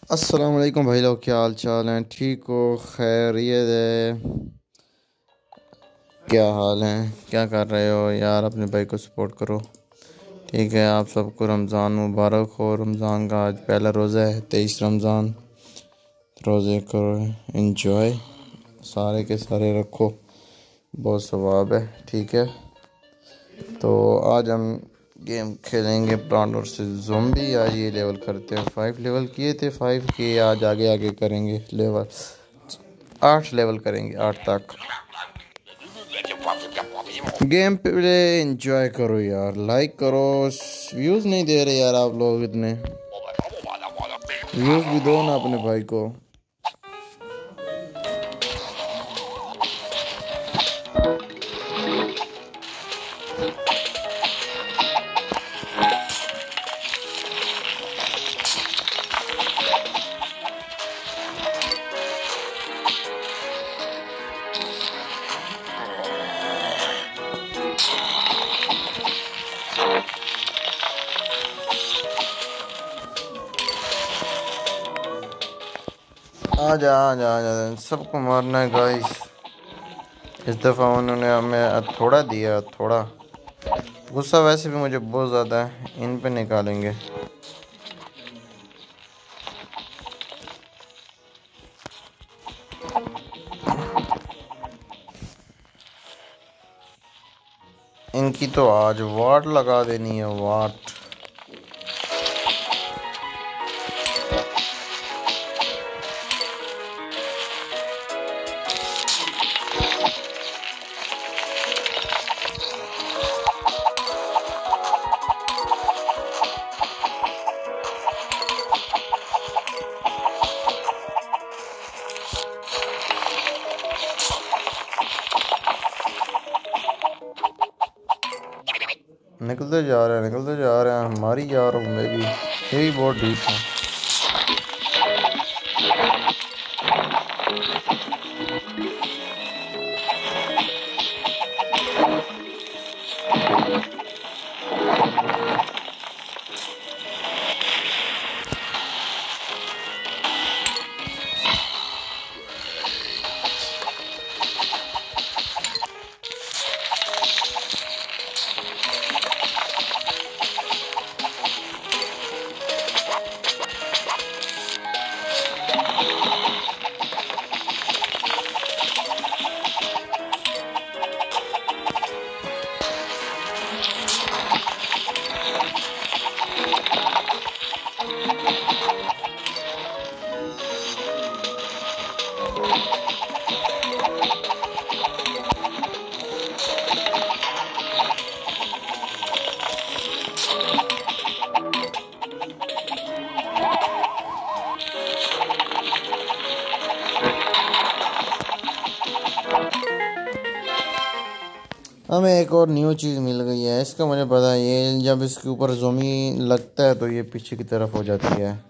अस्सलाम वालेकुम भाई लोग, क्या हाल चाल हैं? ठीक हो? खैरियत है? क्या हाल है? क्या कर रहे हो यार? अपने भाई को सपोर्ट करो। ठीक है, आप सबको रमज़ान मुबारक हो। रमज़ान का आज पहला रोज़ा है, 23 रमज़ान। रोज़े करो, इंजॉय सारे के सारे रखो, बहुत सवाब है। ठीक है, तो आज हम गेम खेलेंगे प्लांट वर्सेस ज़ोंबी। आज ये लेवल करते हैं, 5 लेवल किए थे, 5 के आज आगे आगे करेंगे लेवल। 8 लेवल करेंगे, 8 तक। गेम प्ले एंजॉय करो यार, लाइक करो। व्यूज़ नहीं दे रहे यार आप लोग, इतने व्यूज़ भी दो ना अपने भाई को। आजा आजा आजा, सबको मारना है गाइस। इस दफ़ा उन्होंने हमें थोड़ा दिया, थोड़ा गुस्सा वैसे भी मुझे बहुत ज़्यादा है। इन पे निकालेंगे। इनकी तो आज वाट लगा देनी है, वाट। निकलते जा रहे हैं, निकलते जा रहे हैं। हमारी यार मेरी यही बहुत डीप है। हमें एक और न्यू चीज़ मिल गई है, इसका मुझे पता है। ये जब इसके ऊपर ज़मीन लगता है तो ये पीछे की तरफ हो जाती है।